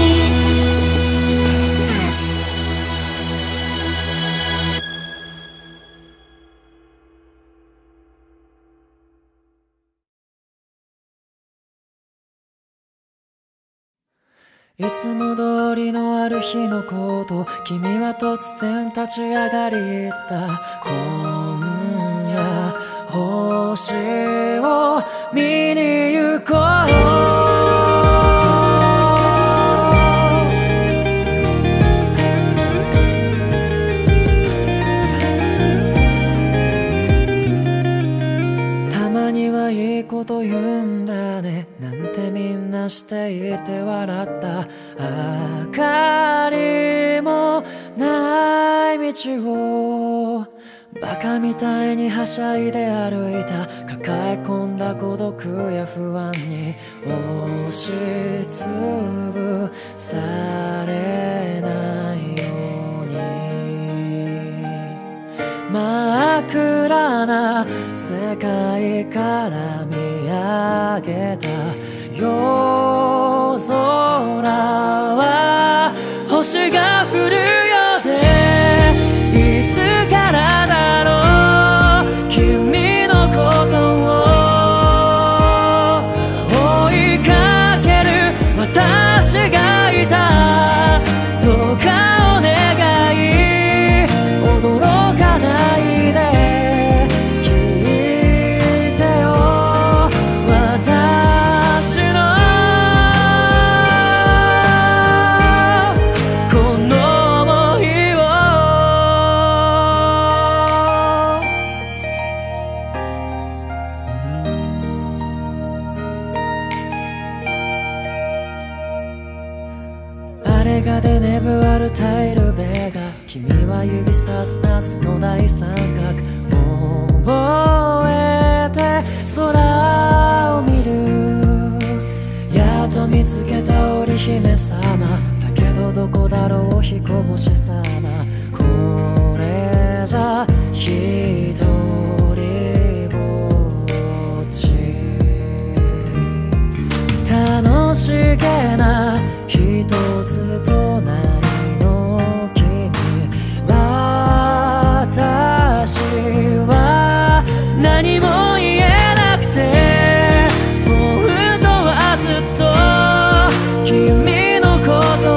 いつも通りのある日のこと、君は突然立ち上がり言った。今夜星を見に行こう。たまにはいいこと言うんだねなんてみんなしていて笑った。明かりもない道をバカみたいにはしゃいで歩いた。抱え込んだ孤独や不安に押しつぶされないように、真っ暗な世界から見上げた夜空は星が降るようで、いつからだろう君のことを追いかける私がいた。どうかお願い驚かないで聞いてよ私のこの想いを。あれがでねぶわるタイルベが、君は指さす夏の大三角覚えて空を見る。やっと見つけた織姫様だけどどこだろう彦星様。これじゃ一人ぼっち楽しげな一つ隣の君、私は何も言えなくて本当はずっと君のこと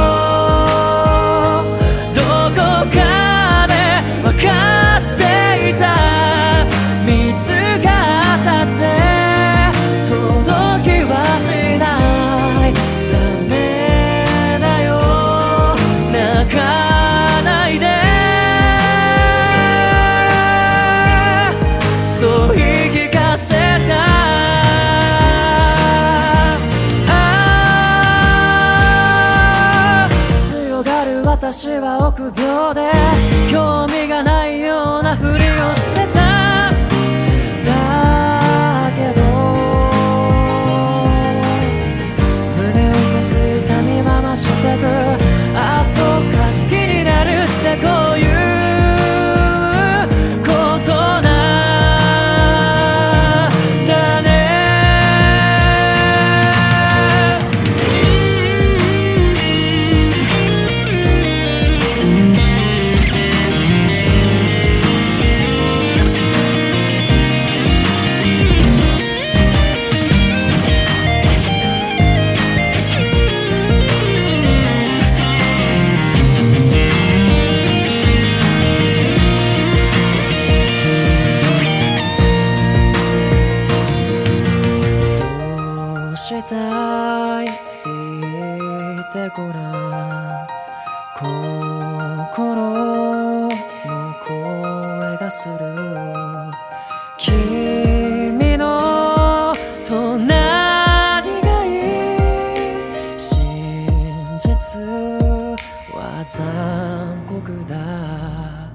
をどこかで分かっていた。見つかったって届きはしない。ダメだよ泣かないでそう言い聞かせた。ああ強がる私は臆病で興味がないようなふりをしてた。だけど胸を刺す痛みまましてく。あ、そうか好きになるってこういうことなんだね。 頃の声がする君の隣がいい真実は残酷だ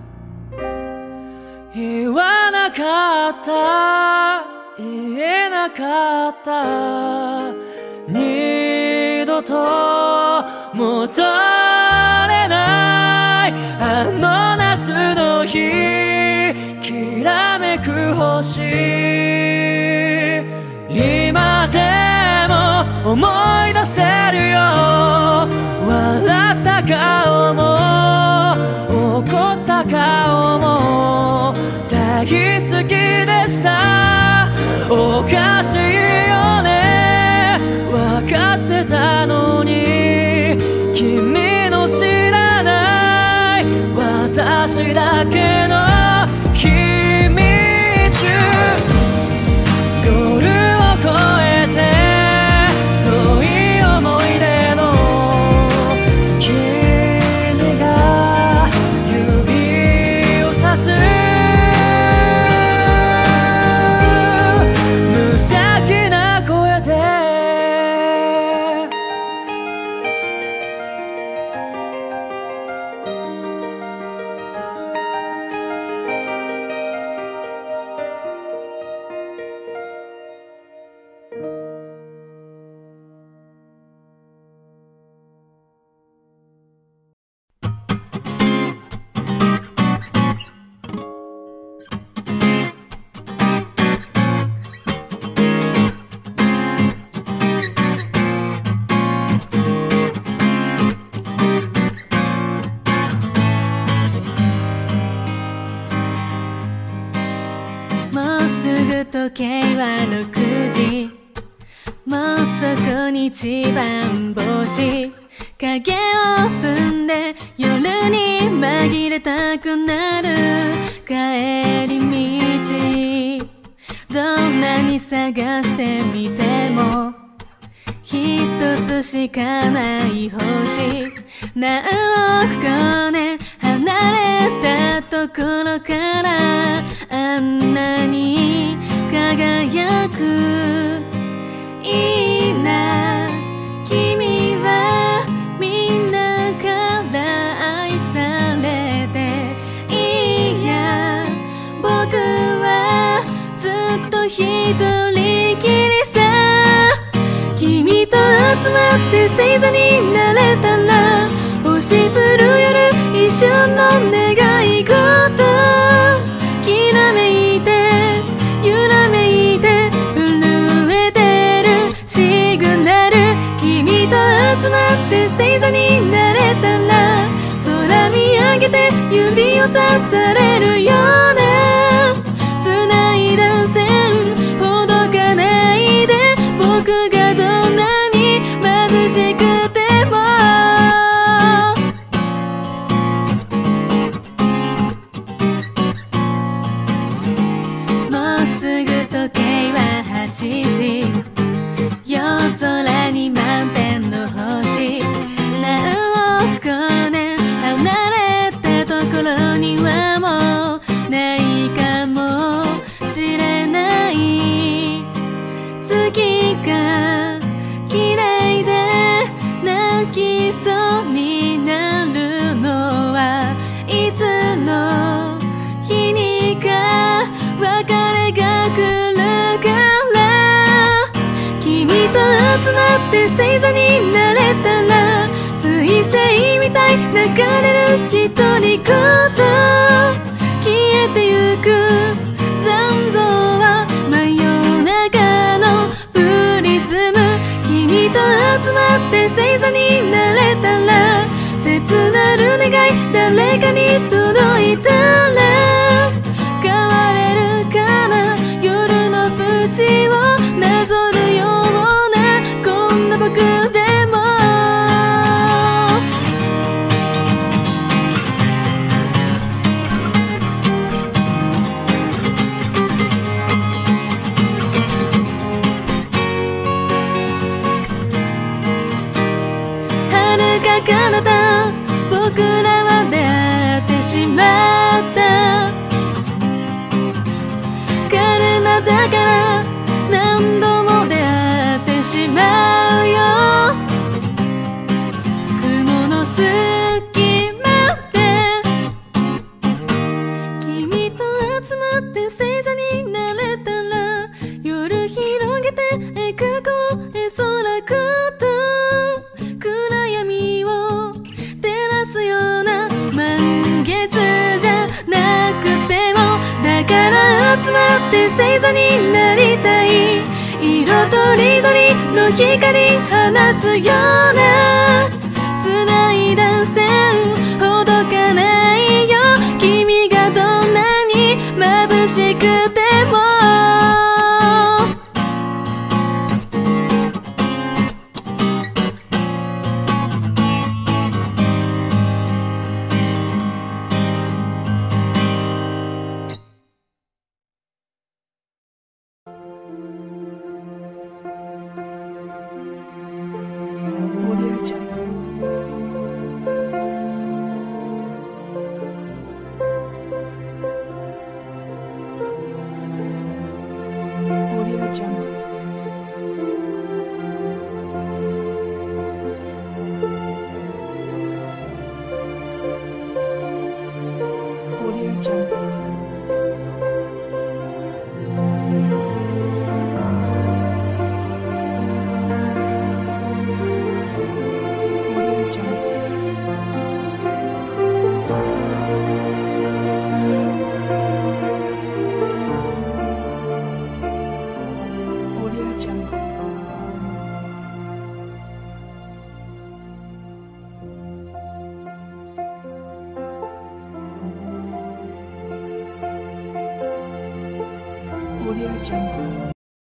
言わなかった言えなかった二度と戻れないあの夏の日きらめく星今でも思い出せるよ笑った顔も怒った顔も大好きでしたおかしいよね分かってたのに君の知らない私だけの秘密夜を越えて遠い思い出の君が指をさす無邪気な声で
時計はろくじもうそこに一番星影を踏んで夜に紛れたくなる帰り道どんなに探してみても一つしかない星何億光年離れたところからあんなに輝くいいな君はみんなから愛されていや僕はずっと一人きりさ君と集まって星座になれたら星降る夜一瞬の願い事きらめいて揺らめいて震えてるシグナル君と集まって星座になれたら空見上げて指をさされるような繋いだ線ほどかないで僕がどんなに眩しくてももうすぐ時計ははちじ夜空に満天の星何億光年離れたところにはもうないかもしれない月が嫌いで泣きそうになるのはいつの日にか別れが来るから君と集まって星座になれたら彗星みたい流れる一人ごと消えてゆく残像は真夜中のプリズム君と集まって星座になれたら切なる願い誰かに届いたら変われるかな夜の淵をなぞるようなこんな僕でも遥か彼方僕らは出会別じゃなくても、だから集まって星座になりたい。色とりどりの光放つような繋いだ線ほどかないよ。君がどんなに眩しくても
Audio Jungle.